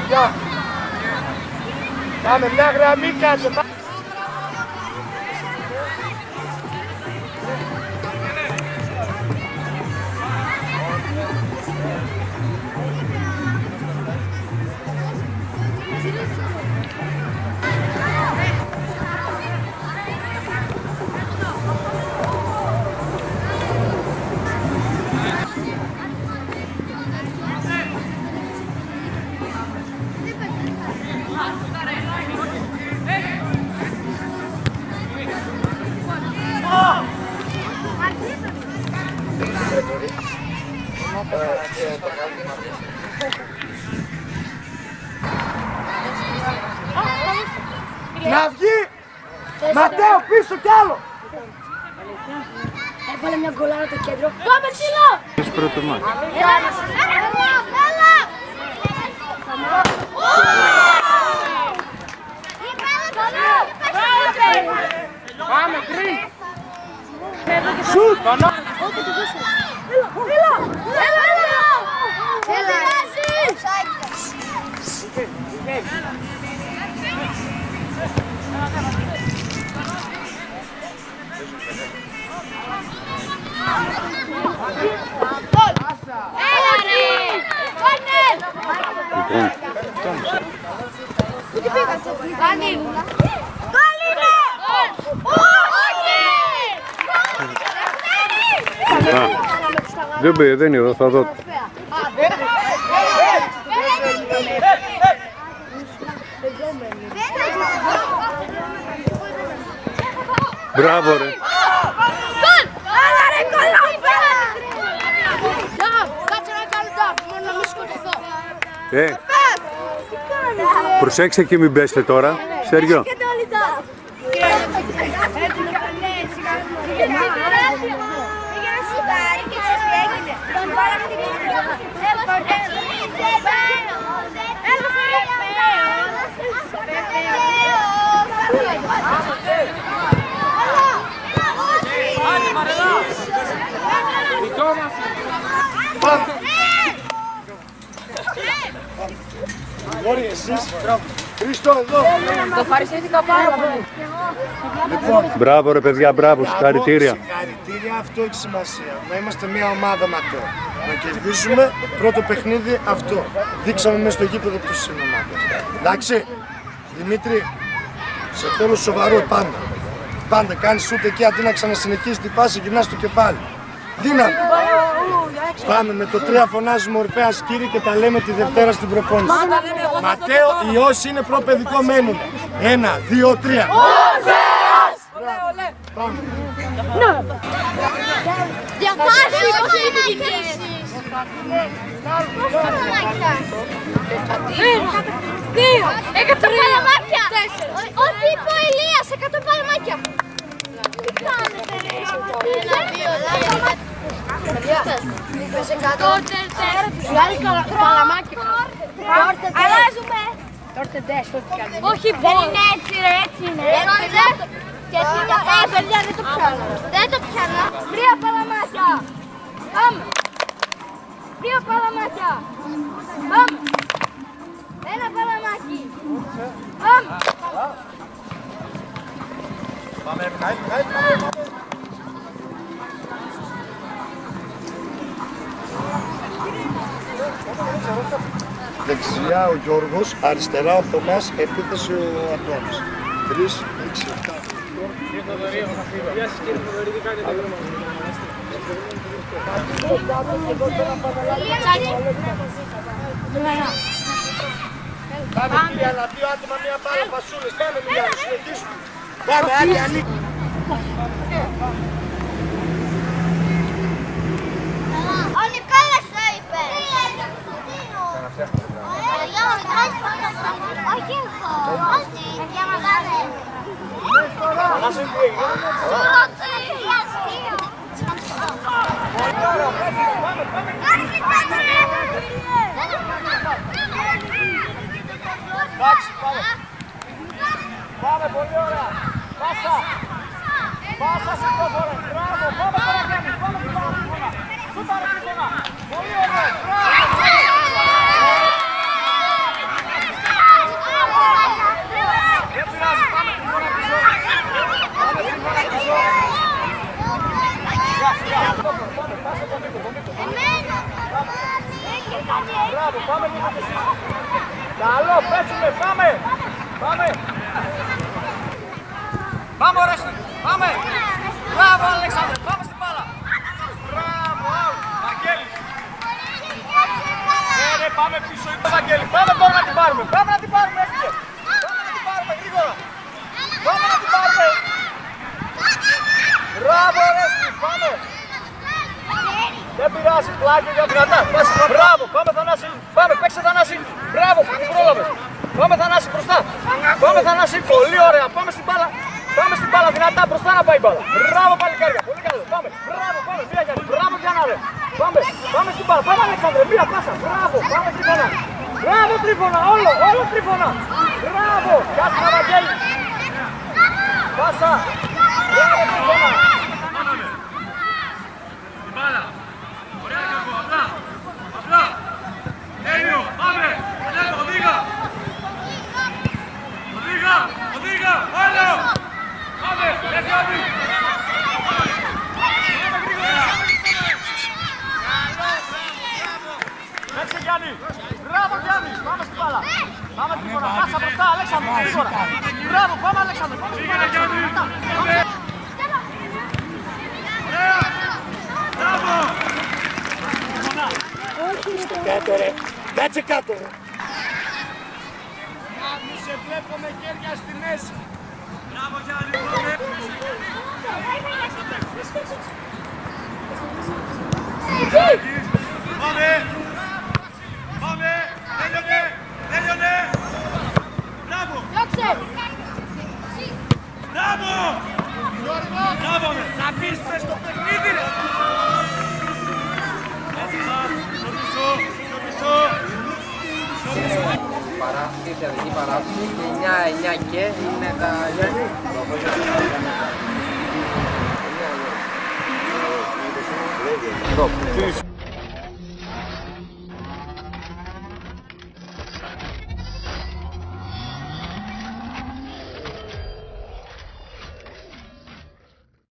παιδιά. Πάμε μια γραμμή κάτω. Να βγει! Ματέο πίσω κι άλλο! Έβαλε μια γκολάρα το κέντρο. Πάμε ψηλό! Είσαι πρώτο μάτι. Πάμε τρει! Σουτ! Δεν πήγε, δεν είδα, θα δω. Μπράβο ρε. Έλα ρε κολόμπε! Κάτσε να κάνω τάπ, μόνο να μην σκοτωθώ. Προσέξτε και μην πέσετε τώρα, Σέργιο. Μπορεί εσείς, Χρήστο εδώ. Το ευχαριστήθηκα πάρα πολύ. Λοιπόν, Μπράβο ρε παιδιά, μπράβο, συγχαρητήρια. Συγχαρητήρια, αυτό έχει σημασία. Να είμαστε μια ομάδα Ματέο. Να κερδίσουμε πρώτο παιχνίδι αυτό. Δείξαμε μέσα στο γήπεδο ποιος είναι ομάδας. Εντάξει, Δημήτρη, σε θέλω σοβαρό πάντα. Πάντα κάνεις ούτε εκεί αντί να ξανασυνεχίσεις τη φάση, γυρνάς στο κεφάλι. Δύναμη. Πάμε με το 3 φωνάζουμε Ορφέας κύριε και τα λέμε τη Δευτέρα στην προπόνηση. Ματέο, οι όσοι είναι προπαιδικό μένουν. 1, 2, 3. Ορφέας! Πάμε. Διαβάζει πώς είναι η κίνηση. Δύο. 100 παλαμάκια. Ό,τι είπε ο Ηλίας, 100 παλαμάκια. Τι κάνετε ρε. Είπες 100 παλαμάκια. Αλλάζουμε. Όχι δεν είναι έτσι ρε, έτσι είναι. Παιδιά δεν το πιάνω. Δεν το πιάνω. 3 παλαμάκια. Πάμε. 2 παλαμάκια. Πάμε. 1 παλαμάκι. Πάμε. Πάμε, δεξιά ο Γιώργος, αριστερά ο Θωμάς, επίθεση ο Αντώνης. 3, 6, 7. Πάμε κυρία, να 2 άτομα, μία μπάλα, πασούλες, πάμε μια, συνεχίσουμε. Πάμε, άλλη, άλλη. Ο Νικόλας το είπε. Όχι εγώ. Παιδιά μαγάδε. Εντάξει, πάμε. Πάμε, πολύ ωραία. Πάσα. Πάσα σε το φορέ. Μπράβο, πάμε τώρα Γιάννη. Πάμε την παραπάνω. Σούταρε την φορά. Πολύ ωραία. Μπράβο. Μπράβο, πάμε λίγο. Καλό, πέσουμε, πάμε. Πάμε. Πάμε, Ρέστη, πάμε. Μπράβο, Αλέξανδρε, πάμε στην μπάλα. Μπράβο, Βαγγέλης. Ναι, πάμε πίσω, είπε ο Βαγγέλης. Πάμε τώρα να την πάρουμε. Πάμε να την πάρουμε, έφυγε. Πάμε να την πάρουμε, γρήγορα. Πάμε να την πάρουμε. Μπράβο, Ρέστη, πάμε. Δεν πειράζει, πλάκι για δυνατά. Μπράβο, πάμε Θανάση. Πάμε, παίξε Θανάση. Μπράβο, πρόλαβες. Πάμε Θανάση μπροστά. Πάμε Θανάση, πολύ ωραία. Πάμε στην μπάλα. Πάμε στην μπάλα, δυνατά, μπροστά να πάει η μπάλα. Μπράβο παλικάρια, πολύ καλό. Πάμε, μπράβο, πάμε, μία Γιάννη. Μπράβο Γιάννα, ρε. Πάμε, πάμε στην μπάλα. Πάμε Αλέξανδρε, μία πάσα. Μπράβο, πάμε Τρίφωνα. Μπράβο Τρίφωνα, όλο Τρίφωνα. Μπράβο, πιάσε να Βαγγέλη. Πάσα. Μπράβο Τρίφωνα. Παίξε Γιάννη! Μπράβο Γιάννη! Πάμε στην μπάλα! Πάμε Τρίφωνα! Πάσα μπροστά, Αλέξανδρο! Μπράβο, πάμε Αλέξανδρο! Πάμε στην μπάλα! Μπράβο! Κάτω ρε! Κάτσε κάτω ρε! Μη σε βλέπω με χέρια στη μέση! Μπράβο Γιάννη! Πάμε! Πάμε! Τέλειωνε! Μπράβο! Μπράβο! Μπράβο! Να πεις μες στο παιχνίδι ρε! Παράσταση, θεατρική παράσταση και 9 και είναι τα Γιάννη.